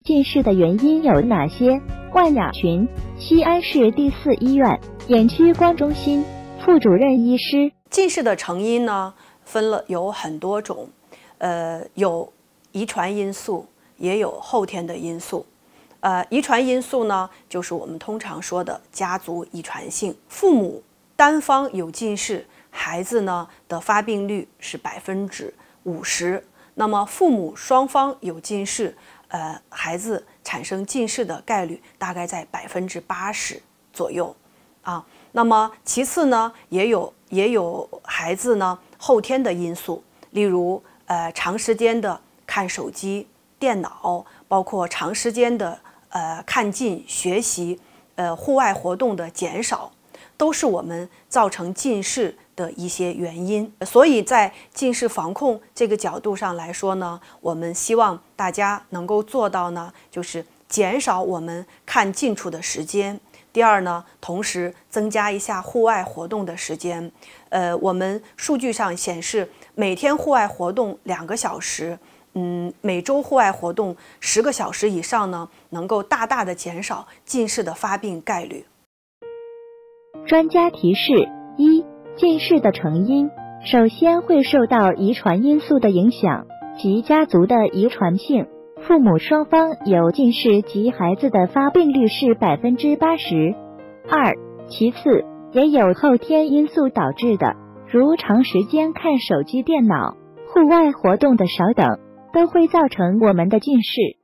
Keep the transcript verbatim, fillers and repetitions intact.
近视的原因有哪些？万雅群，西安市第四医院眼区光中心副主任医师。 近视的成因呢，分了有很多种，呃，有遗传因素，也有后天的因素。呃，遗传因素呢，就是我们通常说的家族遗传性，父母单方有近视，孩子呢的发病率是百分之五十。那么父母双方有近视，呃，孩子产生近视的概率大概在百分之八十左右啊。那么其次呢，也有也有孩子呢后天的因素，例如呃长时间的看手机、电脑，包括长时间的呃看近学习，呃户外活动的减少，都是我们造成近视的一些原因。所以在近视防控这个角度上来说呢，我们希望大家能够做到呢，就是减少我们看近处的时间。第二呢，同时增加一下户外活动的时间。呃，我们数据上显示，每天户外活动两个小时，嗯，每周户外活动十个小时以上呢，能够大大的减少近视的发病概率。 专家提示：一、近视的成因，首先会受到遗传因素的影响及家族的遗传性。父母双方有近视及孩子的发病率是百分之八十。二，其次也有后天因素导致的，如长时间看手机、电脑、户外活动的少等，都会造成我们的近视。